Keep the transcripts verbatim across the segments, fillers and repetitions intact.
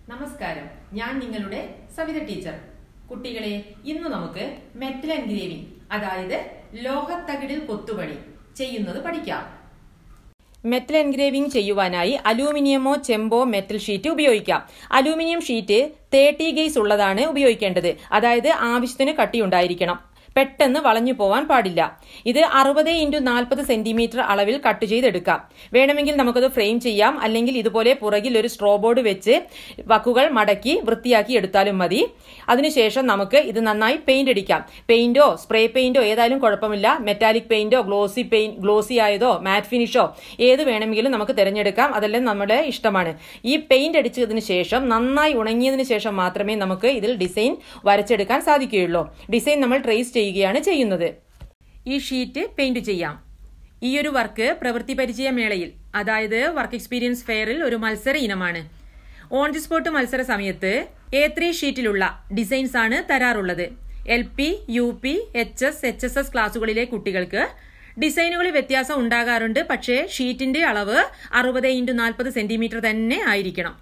നമസ്കാരം, ഞാൻ നിങ്ങളുടെ സവിത ടീച്ചർ. കുട്ടികളെ, ഇന്ന് നമുക്ക് മെറ്റൽ എൻഗ്രേവിംഗ് അതായത് ലോഹത്തകിടിൽ കൊത്തുപണി ചെയ്യുന്നത് പഠിക്കാം. മെറ്റൽ എൻഗ്രേവിംഗ് ചെയ്യുവാനായി അലൂമിനിയമോ ചെമ്പോ മെറ്റൽ ഷീറ്റ് ഉപയോഗിക്കാം. അലൂമിനിയം ഷീറ്റ് തേർട്ടി ഗേജ് ഉള്ളതാണ് ഉപയോഗിക്കേണ്ടത്. അതായത് ആവശ്യത്തിന് കട്ടിയുണ്ടായിരിക്കണം. പെട്ടെന്ന് വളഞ്ഞു പോവാൻ പാടില്ല. ഇത് അറുപത് ഇൻറ്റു നാൽപ്പത് സെന്റിമീറ്റർ അളവിൽ കട്ട് ചെയ്തെടുക്കാം. വേണമെങ്കിൽ നമുക്കത് ഫ്രെയിം ചെയ്യാം, അല്ലെങ്കിൽ ഇതുപോലെ പുറകിൽ ഒരു സ്ട്രോ ബോർഡ് വെച്ച് വക്കുകൾ മടക്കി വൃത്തിയാക്കി എടുത്താലും മതി. അതിനുശേഷം നമുക്ക് ഇത് നന്നായി പെയിന്റ് അടിക്കാം. പെയിന്റോ സ്പ്രേ പെയിന്റോ ഏതായാലും കുഴപ്പമില്ല. മെറ്റാലിക് പെയിന്റോ ഗ്ലോസി പെയിന്റ് ഗ്ലോസി ആയതോ മാറ്റ് ഫിനിഷോ ഏത് വേണമെങ്കിലും നമുക്ക് തിരഞ്ഞെടുക്കാം. അതെല്ലാം നമ്മുടെ ഇഷ്ടമാണ്. ഈ പെയിന്റ് അടിച്ചതിന് ശേഷം നന്നായി ഉണങ്ങിയതിന് ശേഷം മാത്രമേ നമുക്ക് ഇതിൽ ഡിസൈൻ വരച്ചെടുക്കാൻ സാധിക്കുകയുള്ളൂ. ഡിസൈൻ നമ്മൾ ട്രേസ് ചെയ്യുകയാണ് ചെയ്യുന്നത്. ഈ ഷീറ്റ് പെയിന്റ് ചെയ്യാം. ഈ ഒരു വർക്ക് പ്രവൃത്തി പരിചയ മേളയിൽ, അതായത് വർക്ക് എക്സ്പീരിയൻസ് ഫെയറിൽ ഒരു മത്സര ഇനമാണ്. ഓൺ ദി സ്പോട്ട് മത്സര സമയത്ത് എ ത്രീ ഷീറ്റിലുള്ള ഡിസൈൻസ് ആണ് തരാറുള്ളത്. L P, U P, H S, H S S ക്ലാസുകളിലെ കുട്ടികൾക്ക് ഡിസൈനുകളിൽ വ്യത്യാസം ഉണ്ടാകാറുണ്ട്. പക്ഷേ ഷീറ്റിന്റെ അളവ് അറുപത് ഇൻറ്റു നാൽപ്പത് സെന്റിമീറ്റർ തന്നെ ആയിരിക്കണം.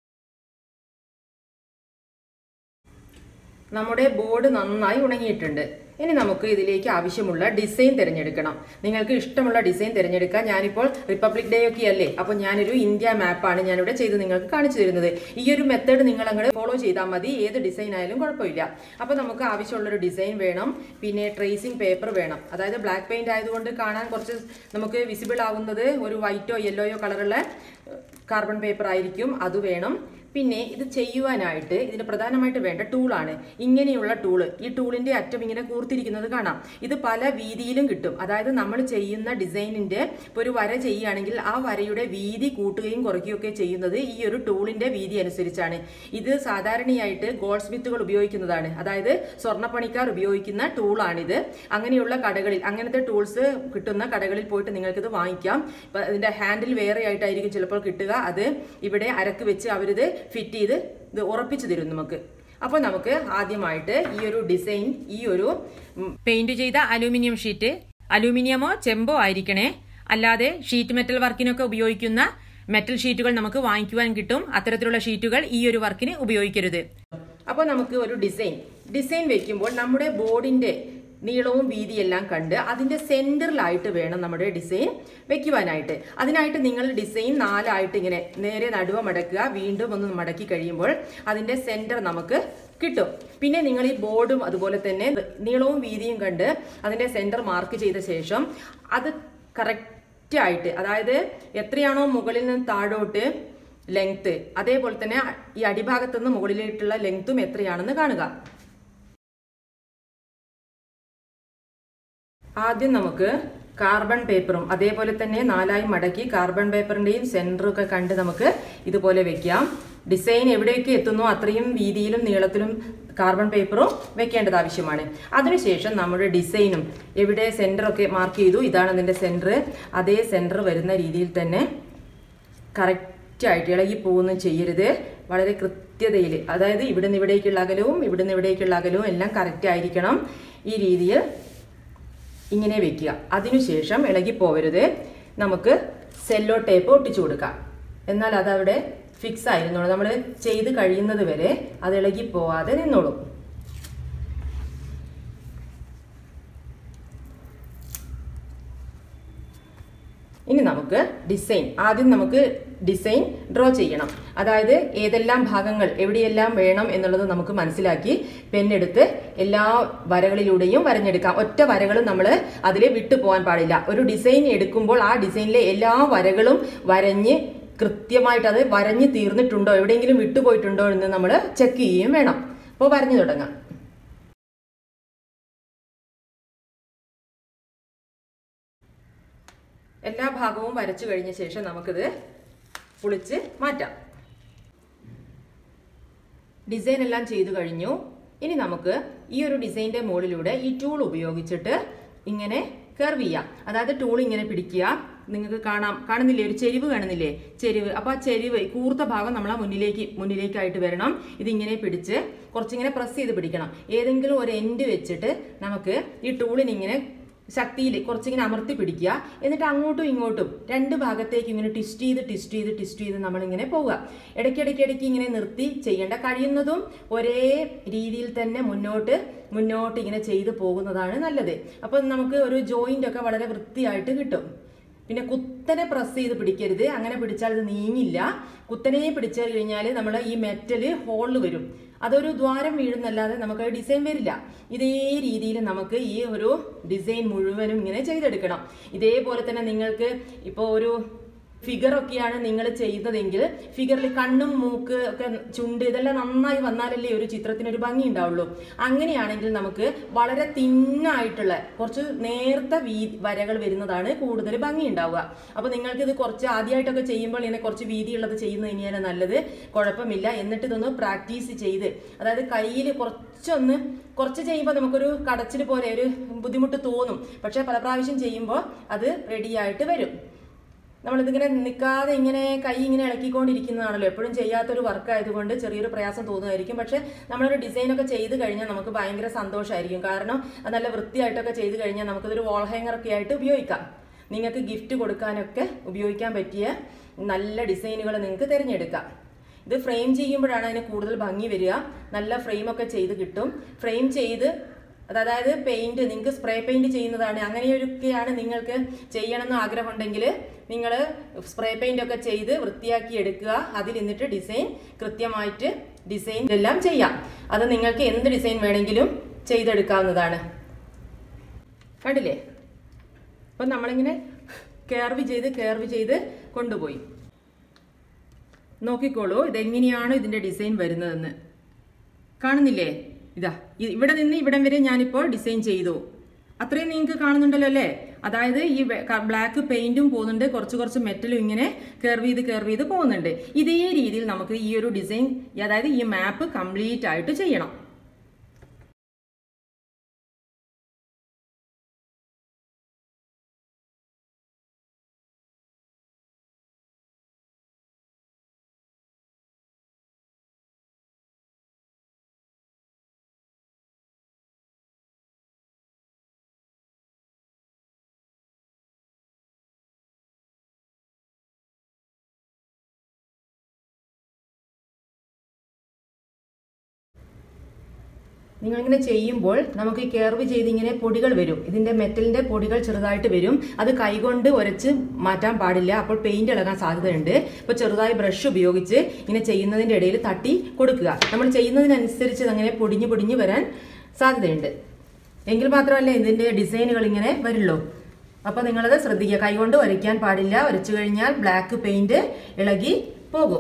നമ്മുടെ ബോർഡ് നന്നായി ഉണങ്ങിയിട്ടുണ്ട്. ഇനി നമുക്ക് ഇതിലേക്ക് ആവശ്യമുള്ള ഡിസൈൻ തിരഞ്ഞെടുക്കണം. നിങ്ങൾക്ക് ഇഷ്ടമുള്ള ഡിസൈൻ തിരഞ്ഞെടുക്കാം. ഞാനിപ്പോൾ റിപ്പബ്ലിക് ഡേ ഒക്കെ അല്ലേ, അപ്പോൾ ഞാനൊരു ഇന്ത്യ മാപ്പാണ് ഞാനിവിടെ ചെയ്ത് നിങ്ങൾക്ക് കാണിച്ചു തരുന്നത്. ഈ ഒരു മെത്തേഡ് നിങ്ങൾ അങ്ങോട്ട് ഫോളോ ചെയ്താൽ മതി. ഏത് ഡിസൈൻ ആയാലും കുഴപ്പമില്ല. അപ്പോൾ നമുക്ക് ആവശ്യമുള്ളൊരു ഡിസൈൻ വേണം. പിന്നെ ട്രേസിംഗ് പേപ്പർ വേണം. അതായത് ബ്ലാക്ക് പെയിന്റ് ആയതുകൊണ്ട് കാണാൻ കുറച്ച് നമുക്ക് വിസിബിൾ ആവുന്നത് ഒരു വൈറ്റോ യെല്ലോയോ കളറുള്ള കാർബൺ പേപ്പർ ആയിരിക്കും. അത് വേണം. പിന്നെ ഇത് ചെയ്യുവാനായിട്ട് ഇതിന് പ്രധാനമായിട്ട് വേണ്ട ടൂളാണ് ഇങ്ങനെയുള്ള ടൂള്. ഈ ടൂളിന്റെ അറ്റം ഇങ്ങനെ കൂർത്തിരിക്കുന്നത് കാണാം. ഇത് പല വീതിയിലും കിട്ടും. അതായത് നമ്മൾ ചെയ്യുന്ന ഡിസൈനിന്റെ ഇപ്പോൾ ഒരു വര ചെയ്യുകയാണെങ്കിൽ ആ വരയുടെ വീതി കൂട്ടുകയും കുറയ്ക്കുകയും ഒക്കെ ചെയ്യുന്നത് ഈ ഒരു ടൂളിന്റെ വീതി അനുസരിച്ചാണ്. ഇത് സാധാരണയായിട്ട് ഗോൾഡ് സ്മിത്തുകൾ ഉപയോഗിക്കുന്നതാണ്. അതായത് സ്വർണ്ണപ്പണിക്കാർ ഉപയോഗിക്കുന്ന ടൂളാണിത്. അങ്ങനെയുള്ള കടകളിൽ, അങ്ങനത്തെ ടൂൾസ് കിട്ടുന്ന കടകളിൽ പോയിട്ട് നിങ്ങൾക്കിത് വാങ്ങിക്കാം. ഇതിന്റെ ഹാൻഡിൽ വേറെ ആയിട്ടായിരിക്കും ചിലപ്പോൾ കിട്ടുക. അത് ഇവിടെ അരക്ക് വെച്ച് അവരിത് ഫിറ്റ് ചെയ്ത് ഇത് ഉറപ്പിച്ചു തരും നമുക്ക്. അപ്പോൾ നമുക്ക് ആദ്യമായിട്ട് ഈ ഒരു ഡിസൈൻ, ഈ ഒരു പെയിന്റ് ചെയ്ത അലൂമിനിയം ഷീറ്റ്, അലൂമിനിയമോ ചെമ്പോ ആയിരിക്കണേ. അല്ലാതെ ഷീറ്റ് മെറ്റൽ വർക്കിനൊക്കെ ഉപയോഗിക്കുന്ന മെറ്റൽ ഷീറ്റുകൾ നമുക്ക് വാങ്ങിക്കുവാൻ കിട്ടും. അത്തരത്തിലുള്ള ഷീറ്റുകൾ ഈ ഒരു വർക്കിന് ഉപയോഗിക്കരുത്. അപ്പോൾ നമുക്ക് ഒരു ഡിസൈൻ ഡിസൈൻ വെക്കുമ്പോൾ നമ്മുടെ ബോർഡിന്റെ നീളവും വീതിയെല്ലാം കണ്ട് അതിന്റെ സെന്ററിലായിട്ട് വേണം നമ്മുടെ ഡിസൈൻ വെക്കുവാനായിട്ട്. അതിനായിട്ട് നിങ്ങൾ ഡിസൈൻ നാലായിട്ട് ഇങ്ങനെ നേരെ നടുവ മടക്കുക. വീണ്ടും ഒന്ന് മടക്കി കഴിയുമ്പോൾ അതിന്റെ സെന്റർ നമുക്ക് കിട്ടും. പിന്നെ നിങ്ങൾ ഈ ബോർഡും അതുപോലെ തന്നെ നീളവും വീതിയും കണ്ട് അതിന്റെ സെന്റർ മാർക്ക് ചെയ്ത ശേഷം അത് കറക്റ്റ് ആയിട്ട്, അതായത് എത്രയാണോ മുകളിൽ നിന്ന് താഴോട്ട് ലെങ്ത്, അതേപോലെ തന്നെ ഈ അടിഭാഗത്തു നിന്ന് മുകളിലേക്കുള്ള ലെങ്ത്തും എത്രയാണെന്ന് കാണുക. ആദ്യം നമുക്ക് കാർബൺ പേപ്പറും അതേപോലെ തന്നെ നാലായി മടക്കി കാർബൺ പേപ്പറിന്റെയും സെന്ററൊക്കെ കണ്ട് നമുക്ക് ഇതുപോലെ വെക്കാം. ഡിസൈൻ എവിടേക്ക് എത്തുന്നോ അത്രയും വീതിയിലും നീളത്തിലും കാർബൺ പേപ്പറും വെക്കേണ്ടത് ആവശ്യമാണ്. അതിനുശേഷം നമ്മുടെ ഡിസൈനും എവിടെ സെന്ററൊക്കെ മാർക്ക് ചെയ്തു, ഇതാണ് അതിന്റെ സെന്റർ. അതേ സെന്റർ വരുന്ന രീതിയിൽ തന്നെ കറക്റ്റായിട്ട് ഇളകി പോകുന്നു ചെയ്യരുത്. വളരെ കൃത്യതയിൽ, അതായത് ഇവിടുന്ന് ഇവിടേക്കുള്ള അകലവും ഇവിടുന്ന് ഇവിടേക്കുള്ള അകലവും എല്ലാം കറക്റ്റ് ആയിരിക്കണം. ഈ രീതിയിൽ ഇങ്ങനെ വെക്കുക. അതിനുശേഷം ഇളകി പോവരുത്. നമുക്ക് സെല്ലോ ടേപ്പ് ഒട്ടിച്ചു കൊടുക്കാം. എന്നാൽ അതവിടെ ഫിക്സ് ആയിരുന്നോളൂ. നമ്മൾ ചെയ്ത് കഴിയുന്നത് വരെ അത് ഇളകി പോവാതെ നിന്നോളൂ. ഇനി നമുക്ക് ഡിസൈൻ, ആദ്യം നമുക്ക് ഡിസൈൻ ഡ്രോ ചെയ്യണം. അതായത് ഏതെല്ലാം ഭാഗങ്ങൾ എവിടെയെല്ലാം വേണം എന്നുള്ളത് നമുക്ക് മനസ്സിലാക്കി പെന്നെടുത്ത് എല്ലാ വരകളിലൂടെയും വരഞ്ഞെടുക്കാം. ഒറ്റ വരകളും നമ്മൾ അതിൽ വിട്ടു പോകാൻ പാടില്ല. ഒരു ഡിസൈൻ എടുക്കുമ്പോൾ ആ ഡിസൈനിലെ എല്ലാ വരകളും വരഞ്ഞ് കൃത്യമായിട്ട് അത് വരഞ്ഞ് തീർന്നിട്ടുണ്ടോ, എവിടെയെങ്കിലും വിട്ടുപോയിട്ടുണ്ടോ എന്ന് നമ്മൾ ചെക്ക് ചെയ്യുകയും വേണം. അപ്പോൾ വരഞ്ഞു തുടങ്ങാം. എല്ലാ ഭാഗവും വരച്ചു കഴിഞ്ഞ ശേഷം നമുക്കിത് പൊളിച്ച് മാറ്റാം. ഡിസൈൻ എല്ലാം ചെയ്തു കഴിഞ്ഞു. ഇനി നമുക്ക് ഈ ഒരു ഡിസൈനിന്റെ മുകളിലൂടെ ഈ ടൂൾ ഉപയോഗിച്ചിട്ട് ഇങ്ങനെ കർവ് ചെയ്യാം. അതായത് ടൂൾ ഇങ്ങനെ പിടിക്കുക. നിങ്ങൾക്ക് കാണാം, കാണുന്നില്ലേ, ഒരു ചെരിവ് കാണുന്നില്ലേ, ചെരിവ്. അപ്പോൾ ആ ചെരിവ് കൂർത്ത ഭാഗം നമ്മൾ ആ മുന്നിലേക്ക് മുന്നിലേക്കായിട്ട് വരണം. ഇതിങ്ങനെ പിടിച്ച് കുറച്ചിങ്ങനെ പ്രസ് ചെയ്ത് പിടിക്കണം. ഏതെങ്കിലും ഒരു എൻഡ് വെച്ചിട്ട് നമുക്ക് ഈ ടൂളിനിങ്ങനെ ശക്തിയിൽ കുറച്ചിങ്ങനെ അമർത്തി പിടിക്കുക. എന്നിട്ട് അങ്ങോട്ടും ഇങ്ങോട്ടും രണ്ട് ഭാഗത്തേക്ക് ഇങ്ങനെ ട്വിസ്റ്റ് ചെയ്ത് ട്വിസ്റ്റ് ചെയ്ത് ട്വിസ്റ്റ് ചെയ്ത് നമ്മളിങ്ങനെ പോവുക. ഇടയ്ക്കിടയ്ക്ക് ഇടയ്ക്ക് ഇങ്ങനെ നിർത്തി ചെയ്യേണ്ട, കഴിയുന്നതും ഒരേ രീതിയിൽ തന്നെ മുന്നോട്ട് മുന്നോട്ട് ഇങ്ങനെ ചെയ്ത് പോകുന്നതാണ് നല്ലത്. അപ്പം നമുക്ക് ഒരു ജോയിൻ്റ് ഒക്കെ വളരെ വൃത്തിയായിട്ട് കിട്ടും. പിന്നെ കുത്തനെ പ്രസ് ചെയ്ത് പിടിക്കരുത്, അങ്ങനെ പിടിച്ചാൽ ഇത് നീങ്ങില്ല. കുത്തനെ പിടിച്ചു കഴിഞ്ഞാൽ നമ്മൾ ഈ മെറ്റല് ഹോളിൽ വരും, അതൊരു ദ്വാരം വീഴുന്നല്ലാതെ നമുക്ക് ഡിസൈൻ വരില്ല. ഇതേ രീതിയിൽ നമുക്ക് ഈ ഒരു ഡിസൈൻ മുഴുവനും ഇങ്ങനെ ചെയ്തെടുക്കണം. ഇതേപോലെ തന്നെ നിങ്ങൾക്ക് ഇപ്പോൾ ഒരു ഫിഗർ ഒക്കെയാണ് നിങ്ങൾ ചെയ്യുന്നതെങ്കിൽ ഫിഗറിൽ കണ്ണും മൂക്ക് ഒക്കെ ചുണ്ട് ഇതെല്ലാം നന്നായി വന്നാലല്ലേ ഒരു ചിത്രത്തിനൊരു ഭംഗി ഉണ്ടാവുള്ളൂ. അങ്ങനെയാണെങ്കിൽ നമുക്ക് വളരെ തിന്നായിട്ടുള്ള കുറച്ച് നേർത്ത വീ വരകൾ വരുന്നതാണ് കൂടുതൽ ഭംഗി ഉണ്ടാവുക. അപ്പോൾ നിങ്ങൾക്കിത് കുറച്ച് ആദ്യമായിട്ടൊക്കെ ചെയ്യുമ്പോൾ ഇങ്ങനെ കുറച്ച് വീതിയുള്ളത് ചെയ്യുന്നത് തന്നെയാണ് നല്ലത്, കുഴപ്പമില്ല. എന്നിട്ട് ഇതൊന്ന് പ്രാക്ടീസ് ചെയ്ത്, അതായത് കയ്യിൽ കുറച്ചൊന്ന് കുറച്ച് ചെയ്യുമ്പോൾ നമുക്കൊരു കടച്ചിൽ പോലെ ഒരു ബുദ്ധിമുട്ട് തോന്നും, പക്ഷേ പല പ്രാവശ്യം ചെയ്യുമ്പോൾ അത് റെഡിയായിട്ട് വരും. നമ്മളിതിങ്ങനെ നിൽക്കാതെ ഇങ്ങനെ കൈ ഇങ്ങനെ ഇളക്കിക്കൊണ്ടിരിക്കുന്നതാണല്ലോ, എപ്പോഴും ചെയ്യാത്തൊരു വർക്ക് ആയതുകൊണ്ട് ചെറിയൊരു പ്രയാസം തോന്നുമായിരിക്കും. പക്ഷേ നമ്മളൊരു ഡിസൈനൊക്കെ ചെയ്ത് കഴിഞ്ഞാൽ നമുക്ക് ഭയങ്കര സന്തോഷമായിരിക്കും. കാരണം അത് നല്ല വൃത്തിയായിട്ടൊക്കെ ചെയ്ത് കഴിഞ്ഞാൽ നമുക്കിതൊരു വാൾ ഹാങ്ങറൊക്കെ ആയിട്ട് ഉപയോഗിക്കാം. നിങ്ങൾക്ക് ഗിഫ്റ്റ് കൊടുക്കാനൊക്കെ ഉപയോഗിക്കാൻ പറ്റിയ നല്ല ഡിസൈനുകൾ നിങ്ങൾക്ക് തിരഞ്ഞെടുക്കാം. ഇത് ഫ്രെയിം ചെയ്യുമ്പോഴാണ് അതിന് കൂടുതൽ ഭംഗി വരിക. നല്ല ഫ്രെയിമൊക്കെ ചെയ്ത് കിട്ടും. ഫ്രെയിം ചെയ്ത് അതായത് പെയിന്റ് നിങ്ങൾക്ക് സ്പ്രേ പെയിന്റ് ചെയ്യുന്നതാണ്, അങ്ങനെയൊക്കെയാണ് നിങ്ങൾക്ക് ചെയ്യണമെന്ന് ആഗ്രഹമുണ്ടെങ്കിൽ നിങ്ങൾ സ്പ്രേ പെയിന്റ് ഒക്കെ ചെയ്ത് വൃത്തിയാക്കി എടുക്കുക. അതിൽ നിന്നിട്ട് ഡിസൈൻ കൃത്യമായിട്ട് ഡിസൈൻ എല്ലാം ചെയ്യാം. അത് നിങ്ങൾക്ക് എന്ത് ഡിസൈൻ വേണമെങ്കിലും ചെയ്തെടുക്കാവുന്നതാണ്. കണ്ടില്ലേ? അപ്പം നമ്മളിങ്ങനെ കർവ് ചെയ്ത് കർവ് ചെയ്ത് കൊണ്ടുപോയി. നോക്കിക്കോളൂ ഇതെങ്ങനെയാണ് ഇതിൻ്റെ ഡിസൈൻ വരുന്നതെന്ന്. കാണുന്നില്ലേ? ഇതാ ഇവിടെ നിന്ന് ഇവിടം വരെ ഞാനിപ്പോൾ ഡിസൈൻ ചെയ്തു. അത്രയും നിങ്ങൾക്ക് കാണുന്നുണ്ടല്ലോ അല്ലേ? അതായത് ഈ ബ്ലാക്ക് പെയിന്റും പോകുന്നുണ്ട്, കുറച്ച് കുറച്ച് മെറ്റലും ഇങ്ങനെ കർവ് ചെയ്ത് കർവ് ചെയ്ത് പോകുന്നുണ്ട്. ഇതേ രീതിയിൽ നമുക്ക് ഈ ഒരു ഡിസൈൻ, അതായത് ഈ മാപ്പ് കംപ്ലീറ്റ് ആയിട്ട് ചെയ്യണം. നിങ്ങളിങ്ങനെ ചെയ്യുമ്പോൾ നമുക്ക് ഈ കർവ് ചെയ്ത് ഇങ്ങനെ പൊടികൾ വരും, ഇതിൻ്റെ മെറ്റലിൻ്റെ പൊടികൾ ചെറുതായിട്ട് വരും. അത് കൈകൊണ്ട് ഉരച്ച് മാറ്റാൻ പാടില്ല, അപ്പോൾ പെയിന്റ് ഇളകാൻ സാധ്യതയുണ്ട്. ഇപ്പോൾ ചെറുതായി ബ്രഷ് ഉപയോഗിച്ച് ഇങ്ങനെ ചെയ്യുന്നതിൻ്റെ ഇടയിൽ തട്ടി കൊടുക്കുക. നമ്മൾ ചെയ്യുന്നതിനനുസരിച്ച് അങ്ങനെ പൊടിഞ്ഞ് പൊടിഞ്ഞ് വരാൻ സാധ്യതയുണ്ട്. എങ്കിൽ മാത്രമല്ല ഇതിൻ്റെ ഡിസൈനുകൾ ഇങ്ങനെ വരുള്ളൂ. അപ്പോൾ നിങ്ങളത് ശ്രദ്ധിക്കുക, കൈകൊണ്ട് ഉരയ്ക്കാൻ പാടില്ല. ഉരച്ചു കഴിഞ്ഞാൽ ബ്ലാക്ക് പെയിന്റ് ഇളകി പോകും.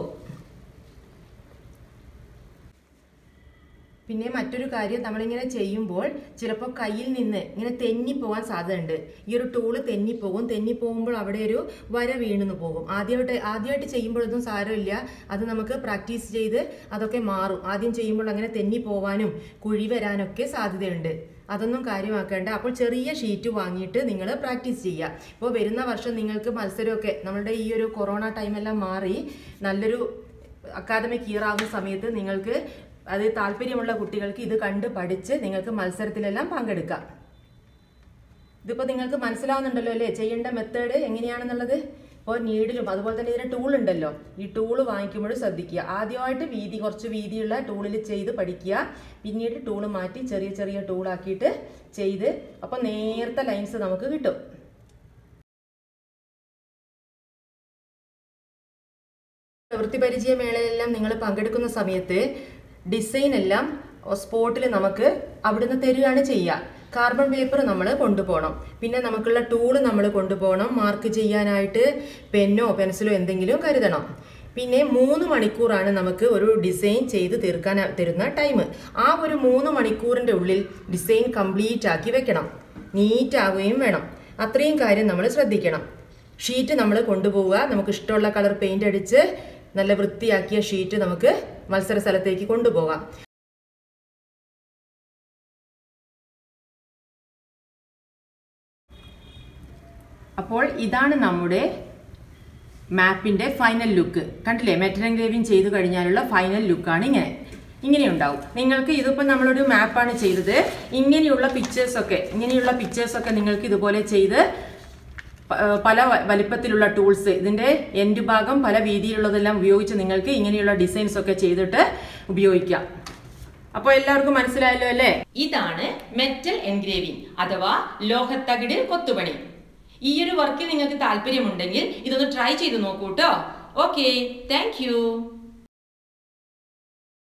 പിന്നെ മറ്റൊരു കാര്യം, നമ്മളിങ്ങനെ ചെയ്യുമ്പോൾ ചിലപ്പോൾ കയ്യിൽ നിന്ന് ഇങ്ങനെ തെന്നിപ്പോകാൻ സാധ്യതയുണ്ട്. ഈ ഒരു ടൂള് തെന്നിപ്പോകും. തെന്നിപ്പോകുമ്പോൾ അവിടെ ഒരു വര വീണെന്ന് പോകും. ആദ്യമായിട്ട് ആദ്യമായിട്ട് ചെയ്യുമ്പോഴൊന്നും സാരമില്ല, അത് നമുക്ക് പ്രാക്ടീസ് ചെയ്ത് അതൊക്കെ മാറും. ആദ്യം ചെയ്യുമ്പോൾ അങ്ങനെ തെന്നിപ്പോവാനും കുഴി വരാനൊക്കെ സാധ്യതയുണ്ട്. അതൊന്നും കാര്യമാക്കേണ്ട. അപ്പോൾ ചെറിയ ഷീറ്റ് വാങ്ങിയിട്ട് നിങ്ങൾ പ്രാക്ടീസ് ചെയ്യുക. ഇപ്പോൾ വരുന്ന വർഷം നിങ്ങൾക്ക് മത്സരമൊക്കെ, നമ്മളുടെ ഈ ഒരു കൊറോണ ടൈമെല്ലാം മാറി നല്ലൊരു അക്കാദമിക് ഇയർ ആവുന്ന സമയത്ത് നിങ്ങൾക്ക് അത് താല്പര്യമുള്ള കുട്ടികൾക്ക് ഇത് കണ്ട് പഠിച്ച് നിങ്ങൾക്ക് മത്സരത്തിലെല്ലാം പങ്കെടുക്കാം. ഇതിപ്പോൾ നിങ്ങൾക്ക് മനസ്സിലാവുന്നുണ്ടല്ലോ അല്ലേ ചെയ്യേണ്ട മെത്തേഡ് എങ്ങനെയാണെന്നുള്ളത്? ഇപ്പോൾ നീഡിലും അതുപോലെ തന്നെ ഇതിന് ടൂൾ ഉണ്ടല്ലോ, ഈ ടൂള് വാങ്ങിക്കുമ്പോഴും ശ്രദ്ധിക്കുക. ആദ്യമായിട്ട് വീതി കുറച്ച് വീതിയുള്ള ടൂളിൽ ചെയ്ത് പഠിക്കുക. പിന്നീട് ടൂള് മാറ്റി ചെറിയ ചെറിയ ടൂളാക്കിയിട്ട് ചെയ്ത്, അപ്പോൾ നേർത്ത ലൈൻസ് നമുക്ക് കിട്ടും. പ്രവൃത്തി പരിചയ മേളയിലെല്ലാം നിങ്ങൾ പങ്കെടുക്കുന്ന സമയത്ത് ഡിസൈൻ എല്ലാം സ്പോട്ടിൽ നമുക്ക് അവിടുന്ന് തരികയാണ് ചെയ്യുക. കാർബൺ പേപ്പർ നമ്മൾ കൊണ്ടുപോകണം. പിന്നെ നമുക്കുള്ള ടൂള് നമ്മൾ കൊണ്ടുപോകണം. മാർക്ക് ചെയ്യാനായിട്ട് പെന്നോ പെൻസിലോ എന്തെങ്കിലും കരുതണം. പിന്നെ മൂന്ന് മണിക്കൂറാണ് നമുക്ക് ഒരു ഡിസൈൻ ചെയ്ത് തീർക്കാൻ തരുന്ന ടൈം. ആ ഒരു മൂന്ന് മണിക്കൂറിൻ്റെ ഉള്ളിൽ ഡിസൈൻ കംപ്ലീറ്റ് ആക്കി വെക്കണം. നീറ്റ് ആവുകയും വേണം. അത്രയും കാര്യം നമ്മൾ ശ്രദ്ധിക്കണം. ഷീറ്റ് നമ്മൾ കൊണ്ടുപോവുക. നമുക്ക് ഇഷ്ടമുള്ള കളർ പെയിന്റ് അടിച്ച് നല്ല വൃത്തിയാക്കിയ ഷീറ്റ് നമുക്ക് മത്സര സ്ഥലത്തേക്ക് കൊണ്ടുപോകാം. അപ്പോൾ ഇതാണ് നമ്മുടെ മാപ്പിൻ്റെ ഫൈനൽ ലുക്ക്. കണ്ടില്ലേ? മെറ്റൽ എൻഗ്രേവിംഗ് ചെയ്ത് കഴിഞ്ഞാലുള്ള ഫൈനൽ ലുക്കാണ് ഇങ്ങനെ. ഇങ്ങനെ ഉണ്ടാവും. നിങ്ങൾക്ക് ഇതിപ്പോൾ നമ്മളൊരു മാപ്പാണ് ചെയ്തത്. ഇങ്ങനെയുള്ള പിക്ചേഴ്സൊക്കെ ഇങ്ങനെയുള്ള പിക്ചേഴ്സൊക്കെ നിങ്ങൾക്ക് ഇതുപോലെ ചെയ്ത് പല വലിപ്പത്തിലുള്ള ടൂൾസ്, ഇതിന്റെ എൻഡ് ഭാഗം പല വീതിയിലുള്ളതെല്ലാം ഉപയോഗിച്ച് നിങ്ങൾക്ക് ഇങ്ങനെയുള്ള ഡിസൈൻസ് ഒക്കെ ചെയ്തിട്ട് ഉപയോഗിക്കാം. അപ്പോൾ എല്ലാവർക്കും മനസ്സിലായല്ലോ അല്ലേ? ഇതാണ് മെറ്റൽ എൻഗ്രേവിംഗ് അഥവാ ലോഹത്തകിട് കൊത്തുപണി. ഈ ഒരു വർക്കിൽ നിങ്ങൾക്ക് താല്പര്യമുണ്ടെങ്കിൽ ഇതൊന്ന് ട്രൈ ചെയ്ത് നോക്കൂ കേട്ടോ. Okay, thank U.